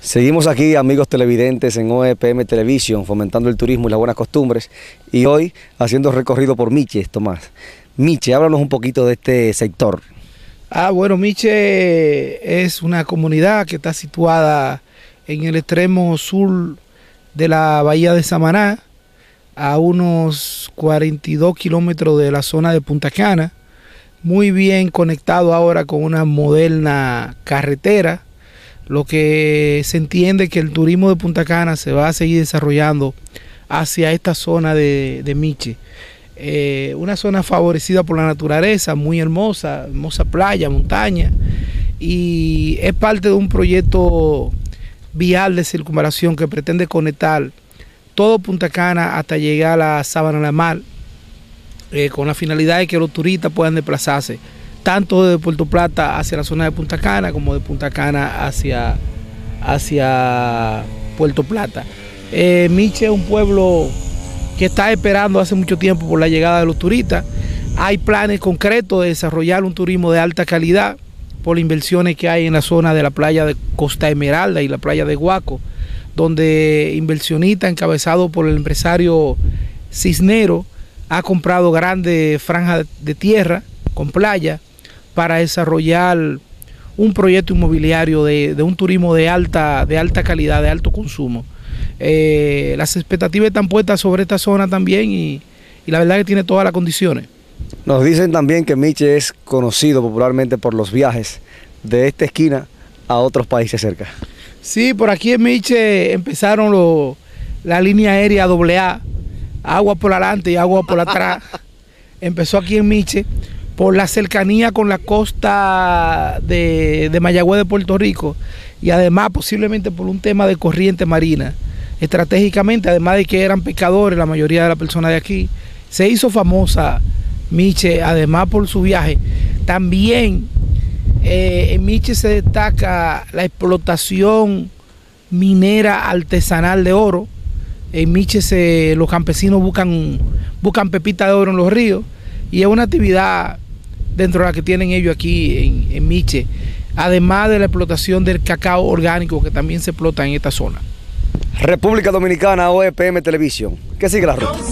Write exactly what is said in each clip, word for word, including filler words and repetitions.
Seguimos aquí, amigos televidentes, en O E P M Televisión, fomentando el turismo y las buenas costumbres, y hoy haciendo recorrido por Miche, Tomás. Miche, háblanos un poquito de este sector. Ah, bueno, Miche es una comunidad que está situada en el extremo sur de la bahía de Samaná, a unos cuarenta y dos kilómetros de la zona de Punta Cana, muy bien conectado ahora con una moderna carretera, lo que se entiende que el turismo de Punta Cana se va a seguir desarrollando hacia esta zona de, de Miche. Eh, una zona favorecida por la naturaleza, muy hermosa, hermosa playa, montaña, y es parte de un proyecto vial de circunvalación que pretende conectar todo Punta Cana hasta llegar a la Sabana de la Mar, eh, con la finalidad de que los turistas puedan desplazarse tanto de Puerto Plata hacia la zona de Punta Cana como de Punta Cana hacia, hacia Puerto Plata. Eh, Miche es un pueblo que está esperando hace mucho tiempo por la llegada de los turistas. Hay planes concretos de desarrollar un turismo de alta calidad por las inversiones que hay en la zona de la playa de Costa Esmeralda y la playa de Guaco, donde inversionistas encabezados por el empresario Cisnero ha comprado grandes franjas de tierra con playa para desarrollar un proyecto inmobiliario de, de un turismo de alta, de alta calidad, de alto consumo. Eh, las expectativas están puestas sobre esta zona también y, y la verdad que tiene todas las condiciones. Nos dicen también que Miche es conocido popularmente por los viajes de esta esquina a otros países cerca. Sí, por aquí en Miche empezaron lo, la línea aérea doble A, agua por adelante y agua por atrás. Empezó aquí en Miche por la cercanía con la costa de, de Mayagüez de Puerto Rico y además posiblemente por un tema de corriente marina. Estratégicamente, además de que eran pescadores la mayoría de las personas de aquí, se hizo famosa Miche, además por su viaje. También eh, en Miche se destaca la explotación minera artesanal de oro. En Miche se, los campesinos buscan, buscan pepitas de oro en los ríos y es una actividad dentro de la que tienen ellos aquí en, en Miche, además de la explotación del cacao orgánico que también se explota en esta zona. República Dominicana, O E P M Televisión. Que siga la ruta.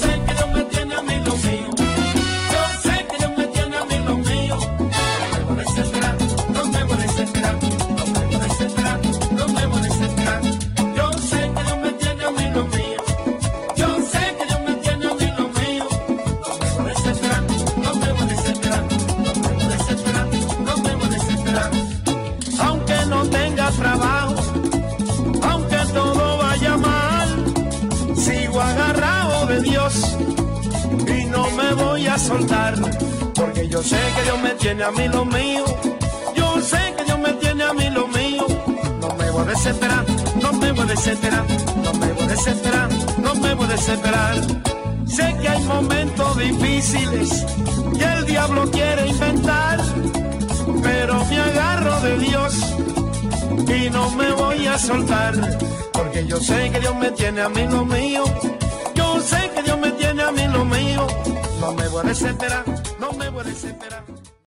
Trabajo, aunque todo vaya mal, sigo agarrado de Dios y no me voy a soltar, porque yo sé que Dios me tiene a mí lo mío, yo sé que Dios me tiene a mí lo mío, no me voy a desesperar, no me voy a desesperar, no me voy a desesperar, no me voy a desesperar. Sé que hay momentos difíciles que el diablo quiere inventar, pero me agarro de Dios y no me voy a soltar, porque yo sé que Dios me tiene a mí lo mío, yo sé que Dios me tiene a mí lo mío, no me voy a desesperar, no me voy a desesperar.